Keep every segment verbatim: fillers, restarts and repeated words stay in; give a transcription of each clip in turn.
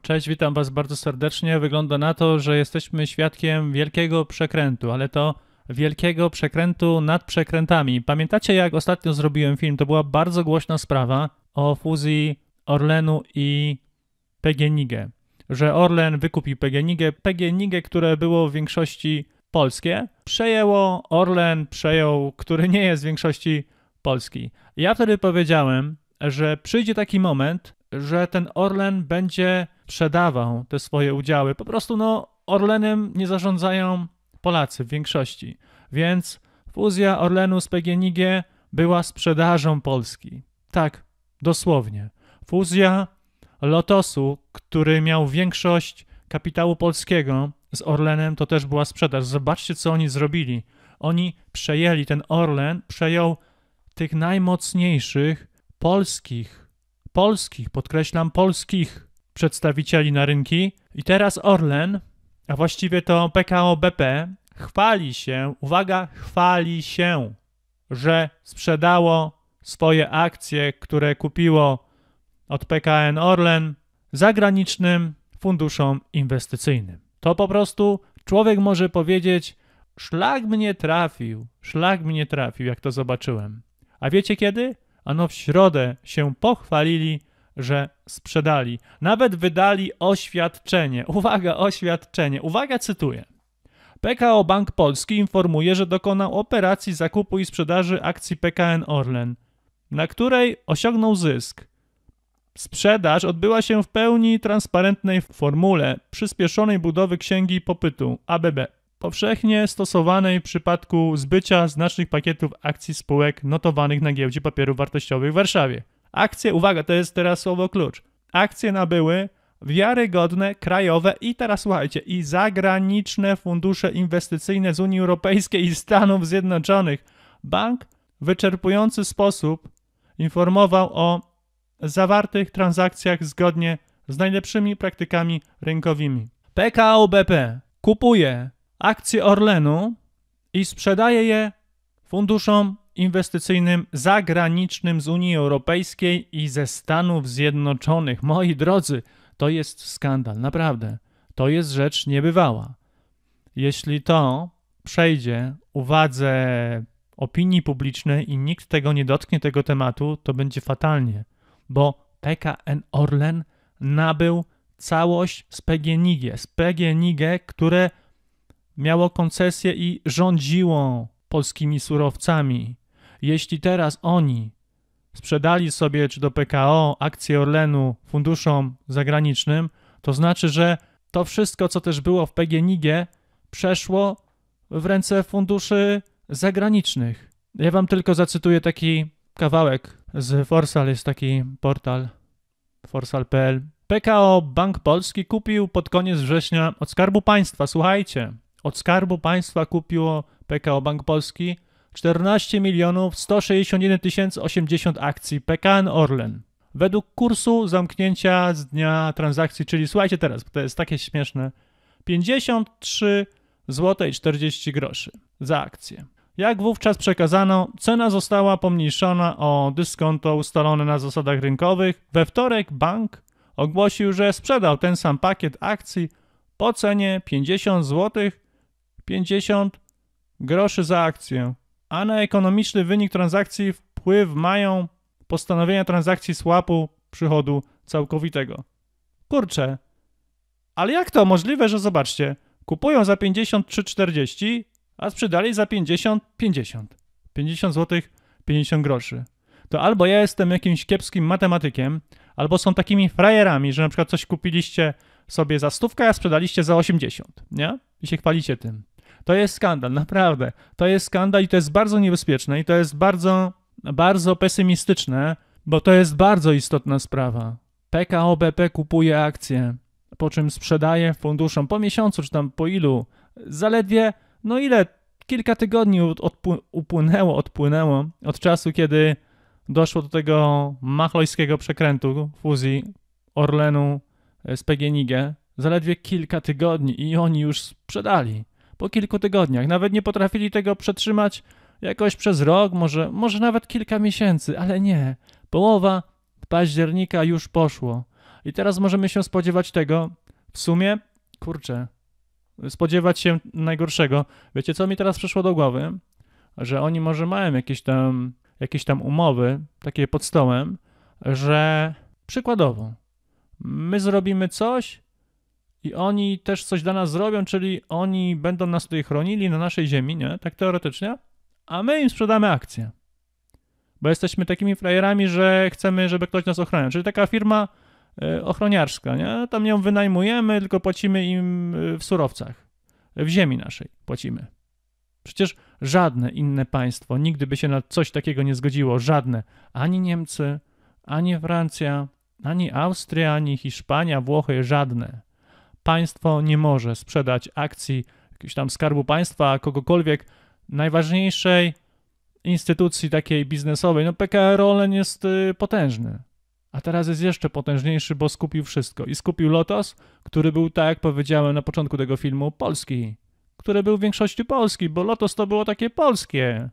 Cześć, witam Was bardzo serdecznie. Wygląda na to, że jesteśmy świadkiem wielkiego przekrętu, ale to wielkiego przekrętu nad przekrętami. Pamiętacie, jak ostatnio zrobiłem film? To była bardzo głośna sprawa o fuzji Orlenu i P G N I G, że Orlen wykupił P G N I G. P G N I G, które było w większości polskie, przejęło Orlen, przejął, który nie jest w większości polski. Ja wtedy powiedziałem, że przyjdzie taki moment, że ten Orlen będzie sprzedawał te swoje udziały. Po prostu no Orlenem nie zarządzają Polacy w większości, więc fuzja Orlenu z P G N I G była sprzedażą Polski. Tak, dosłownie. Fuzja Lotosu, który miał większość kapitału polskiego z Orlenem, to też była sprzedaż. Zobaczcie, co oni zrobili. Oni przejęli ten Orlen, przejął tych najmocniejszych polskich, polskich, podkreślam, polskich przedstawicieli na rynki i teraz Orlen, a właściwie to P K O B P, chwali się, uwaga, chwali się, że sprzedało swoje akcje, które kupiło od P K N Orlen zagranicznym funduszom inwestycyjnym. To po prostu człowiek może powiedzieć, szlak mnie trafił, szlak mnie trafił, jak to zobaczyłem. A wiecie kiedy? Ano w środę się pochwalili, że sprzedali. Nawet wydali oświadczenie. Uwaga, oświadczenie. Uwaga, cytuję. P K O Bank Polski informuje, że dokonał operacji zakupu i sprzedaży akcji P K N Orlen, na której osiągnął zysk. Sprzedaż odbyła się w pełni transparentnej formule przyspieszonej budowy księgi popytu A B B, powszechnie stosowanej w przypadku zbycia znacznych pakietów akcji spółek notowanych na giełdzie papierów wartościowych w Warszawie. Akcje, uwaga, to jest teraz słowo klucz, akcje nabyły wiarygodne, krajowe i teraz słuchajcie, i zagraniczne fundusze inwestycyjne z Unii Europejskiej i Stanów Zjednoczonych. Bank w wyczerpujący sposób informował o zawartych transakcjach zgodnie z najlepszymi praktykami rynkowymi. P K O B P kupuje akcje Orlenu i sprzedaje je funduszom inwestycyjnym zagranicznym z Unii Europejskiej i ze Stanów Zjednoczonych. Moi drodzy, to jest skandal, naprawdę. To jest rzecz niebywała. Jeśli to przejdzie uwadze opinii publicznej i nikt tego nie dotknie, tego tematu, to będzie fatalnie, bo P K N Orlen nabył całość z P G N I G, z P G N I G, które miało koncesję i rządziło polskimi surowcami. Jeśli teraz oni sprzedali sobie, czy do P K O, akcje Orlenu funduszom zagranicznym, to znaczy, że to wszystko, co też było w P G N I G, przeszło w ręce funduszy zagranicznych. Ja wam tylko zacytuję taki kawałek z Forsal, jest taki portal forsal kropka p l. P K O Bank Polski kupił pod koniec września od Skarbu Państwa, słuchajcie, od Skarbu Państwa kupiło P K O Bank Polski czternaście milionów sto sześćdziesiąt jeden tysięcy osiemdziesiąt akcji P K N Orlen. Według kursu zamknięcia z dnia transakcji, czyli słuchajcie teraz, bo to jest takie śmieszne, pięćdziesiąt trzy złote i czterdzieści groszy za akcję. Jak wówczas przekazano, cena została pomniejszona o dyskonto ustalone na zasadach rynkowych. We wtorek bank ogłosił, że sprzedał ten sam pakiet akcji po cenie pięćdziesiąt złotych pięćdziesiąt groszy za akcję, a na ekonomiczny wynik transakcji wpływ mają postanowienia transakcji swapu przychodu całkowitego. Kurczę, ale jak to możliwe, że zobaczcie, kupują za pięćdziesiąt trzy czterdzieści, a sprzedali za pięćdziesiąt pięćdziesiąt. pięćdziesiąt złotych pięćdziesiąt groszy. To albo ja jestem jakimś kiepskim matematykiem, albo są takimi frajerami, że na przykład coś kupiliście sobie za stówkę, a sprzedaliście za osiemdziesiąt, nie? I się chwalicie tym. To jest skandal, naprawdę. To jest skandal i to jest bardzo niebezpieczne i to jest bardzo, bardzo pesymistyczne, bo to jest bardzo istotna sprawa. P K O B P kupuje akcje, po czym sprzedaje funduszom po miesiącu, czy tam po ilu, zaledwie, no ile, kilka tygodni odpł- upłynęło, odpłynęło od czasu, kiedy doszło do tego machlojskiego przekrętu, fuzji Orlenu z P G N I G, zaledwie kilka tygodni i oni już sprzedali. Po kilku tygodniach. Nawet nie potrafili tego przetrzymać jakoś przez rok, może, może nawet kilka miesięcy, ale nie. Połowa października już poszło. I teraz możemy się spodziewać tego, w sumie, kurczę, spodziewać się najgorszego. Wiecie, co mi teraz przyszło do głowy? Że oni może mają jakieś tam, jakieś tam umowy, takie pod stołem, że przykładowo, my zrobimy coś i oni też coś dla nas zrobią, czyli oni będą nas tutaj chronili na naszej ziemi, nie? Tak teoretycznie, a my im sprzedamy akcje. Bo jesteśmy takimi frajerami, że chcemy, żeby ktoś nas ochroniał. Czyli taka firma y, ochroniarska, nie? Tam ją wynajmujemy, tylko płacimy im y, w surowcach. W ziemi naszej płacimy. Przecież żadne inne państwo nigdy by się na coś takiego nie zgodziło. Żadne. Ani Niemcy, ani Francja, ani Austria, ani Hiszpania, Włochy. Żadne. Państwo nie może sprzedać akcji jakiegoś tam Skarbu Państwa, kogokolwiek, najważniejszej instytucji takiej biznesowej. No P K R Orlen jest y, potężny. A teraz jest jeszcze potężniejszy, bo skupił wszystko. I skupił Lotos, który był, tak jak powiedziałem na początku tego filmu, polski. Który był w większości polski, bo Lotos to było takie polskie.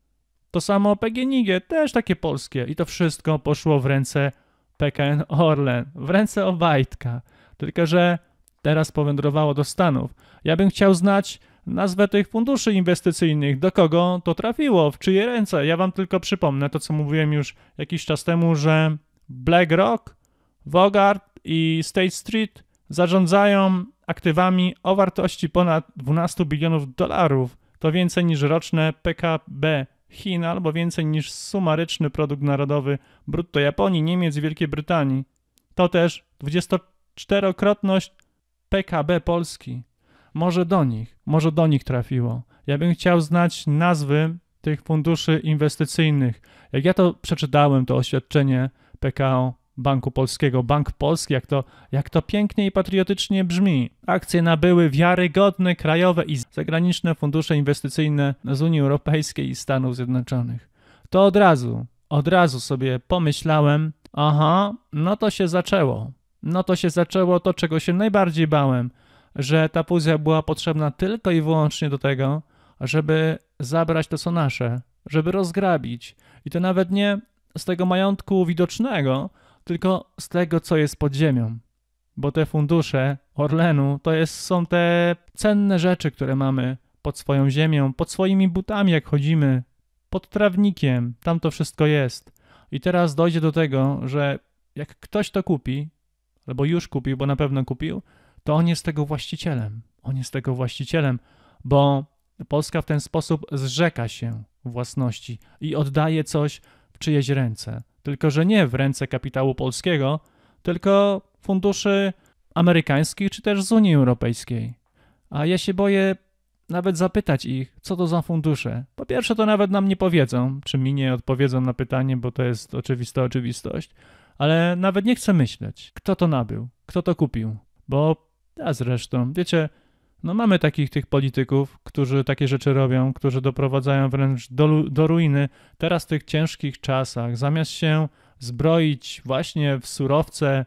To samo P G N iG też takie polskie. I to wszystko poszło w ręce P K N Orlen. W ręce Obajtka. Tylko że teraz powędrowało do Stanów. Ja bym chciał znać nazwę tych funduszy inwestycyjnych, do kogo to trafiło, w czyje ręce. Ja wam tylko przypomnę to, co mówiłem już jakiś czas temu, że BlackRock, Vanguard i State Street zarządzają aktywami o wartości ponad dwanaście bilionów dolarów. To więcej niż roczne P K B Chin, albo więcej niż sumaryczny produkt narodowy brutto Japonii, Niemiec i Wielkiej Brytanii. To też dwudziestoczterokrotność P K B Polski. Może do nich, może do nich trafiło. Ja bym chciał znać nazwy tych funduszy inwestycyjnych. Jak ja to przeczytałem, to oświadczenie P K O Banku Polskiego, Bank Polski, jak to, jak to pięknie i patriotycznie brzmi. Akcje nabyły wiarygodne krajowe i zagraniczne fundusze inwestycyjne z Unii Europejskiej i Stanów Zjednoczonych. To od razu, od razu sobie pomyślałem, aha, no to się zaczęło. No to się zaczęło to, czego się najbardziej bałem, że ta fuzja była potrzebna tylko i wyłącznie do tego, żeby zabrać to, co nasze, żeby rozgrabić. I to nawet nie z tego majątku widocznego, tylko z tego, co jest pod ziemią. Bo te fundusze Orlenu to jest, są te cenne rzeczy, które mamy pod swoją ziemią, pod swoimi butami, jak chodzimy, pod trawnikiem, tam to wszystko jest. I teraz dojdzie do tego, że jak ktoś to kupi, albo już kupił, bo na pewno kupił, to on jest tego właścicielem. On jest tego właścicielem, bo Polska w ten sposób zrzeka się własności i oddaje coś w czyjeś ręce. Tylko że nie w ręce kapitału polskiego, tylko funduszy amerykańskich czy też z Unii Europejskiej. A ja się boję nawet zapytać ich, co to za fundusze. Po pierwsze, to nawet nam nie powiedzą, czy mi nie odpowiedzą na pytanie, bo to jest oczywista oczywistość, ale nawet nie chcę myśleć, kto to nabył, kto to kupił, bo a zresztą, wiecie, no mamy takich tych polityków, którzy takie rzeczy robią, którzy doprowadzają wręcz do, do ruiny. Teraz w tych ciężkich czasach, zamiast się zbroić właśnie w surowce,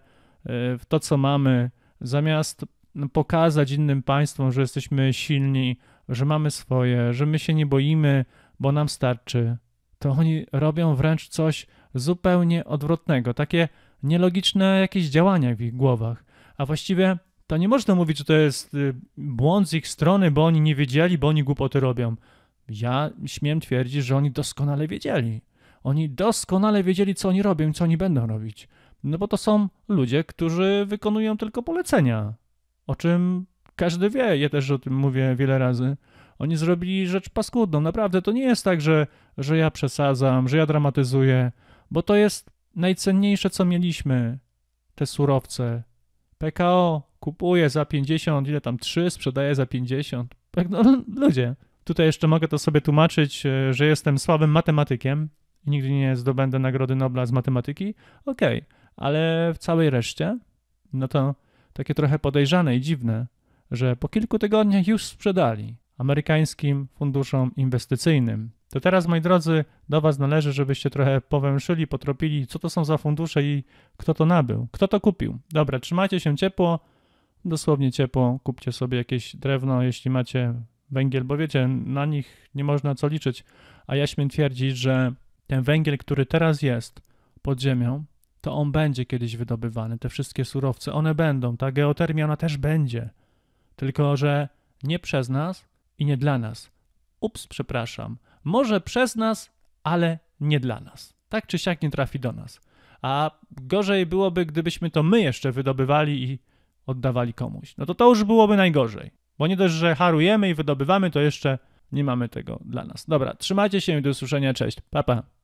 w to, co mamy, zamiast pokazać innym państwom, że jesteśmy silni, że mamy swoje, że my się nie boimy, bo nam starczy, to oni robią wręcz coś zupełnie odwrotnego. Takie nielogiczne jakieś działania w ich głowach. A właściwie to nie można mówić, że to jest błąd z ich strony, bo oni nie wiedzieli, bo oni głupoty robią. Ja śmiem twierdzić, że oni doskonale wiedzieli. Oni doskonale wiedzieli, co oni robią i co oni będą robić. No bo to są ludzie, którzy wykonują tylko polecenia. O czym każdy wie, ja też o tym mówię wiele razy. Oni zrobili rzecz paskudną. Naprawdę to nie jest tak, że, że ja przesadzam, że ja dramatyzuję, bo to jest najcenniejsze, co mieliśmy. Te surowce. P K O kupuje za pięćdziesiąt, ile tam, trzy, sprzedaje za pięćdziesiąt. No, ludzie. Tutaj jeszcze mogę to sobie tłumaczyć, że jestem słabym matematykiem i nigdy nie zdobędę Nagrody Nobla z matematyki. Okej, okay. Ale w całej reszcie, no to takie trochę podejrzane i dziwne, że po kilku tygodniach już sprzedali amerykańskim funduszom inwestycyjnym. To teraz, moi drodzy, do was należy, żebyście trochę powęszyli, potropili, co to są za fundusze i kto to nabył, kto to kupił. Dobra, trzymajcie się ciepło, dosłownie ciepło, kupcie sobie jakieś drewno, jeśli macie węgiel, bo wiecie, na nich nie można co liczyć, a ja śmiem twierdzić, że ten węgiel, który teraz jest pod ziemią, to on będzie kiedyś wydobywany. Te wszystkie surowce, one będą. Ta geotermia, ona też będzie. Tylko że nie przez nas i nie dla nas. Ups, przepraszam. Może przez nas, ale nie dla nas. Tak czy siak nie trafi do nas. A gorzej byłoby, gdybyśmy to my jeszcze wydobywali i oddawali komuś. No to to już byłoby najgorzej. Bo nie dość, że harujemy i wydobywamy, to jeszcze nie mamy tego dla nas. Dobra, trzymajcie się i do usłyszenia. Cześć. Pa, pa.